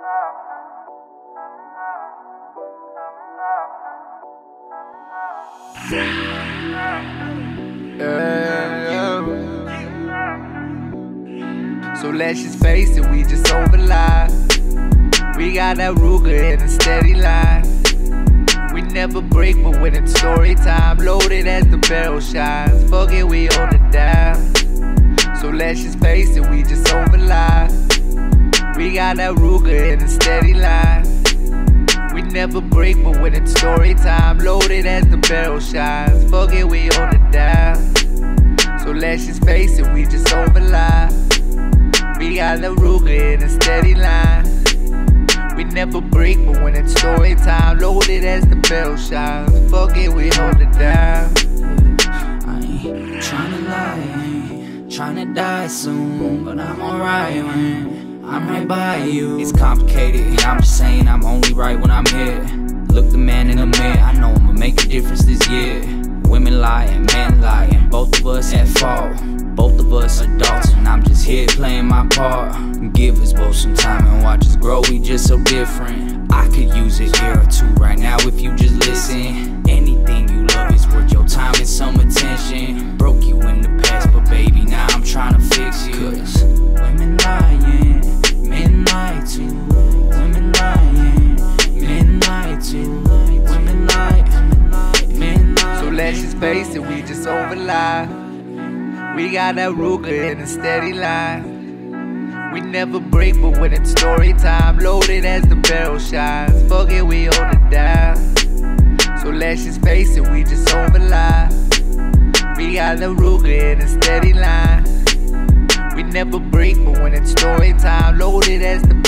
So let's just face it, we just over live. We got that Ruger in a steady line. We never break, but when it's story time, loaded as the barrel shines. Fuck it, we hold it down. So let's just face it, we just over live. We got that Ruger in a steady line. We never break, but when it's story time, loaded as the barrel shines. Fuck it, we hold it down. So let's just face it, we just over live. We got the Ruger in a steady line. We never break, but when it's story time, loaded as the barrel shines. Fuck it, we hold it down. I ain't tryna lie, ain't tryna die soon, but I'm alright when I'm right by you. It's complicated, and I'm just saying I'm only right when I'm here. Look the man in the mirror, I know I'ma make a difference this year. Women lying, men lying, both of us at fault. Both of us adults, and I'm just here playing my part. Give us both some time and watch us grow, we just so different. I could use an ear or two right now if you just listen. Anything you love is worth your time and some attention. Broke you in the past, but baby, now I'm trying to fix you. Cause women lying, men lie too. Women lying, men lie too. Women lie, men lie. So let's just face it, we just over live. We got that Ruger in a steady line. We never break, but when it's story time, loaded as the barrel shines. Fuck it, we hold it down. So let's just face it, we just over live. We got the Ruger in a steady line. We never break, but when it's story time, loaded as the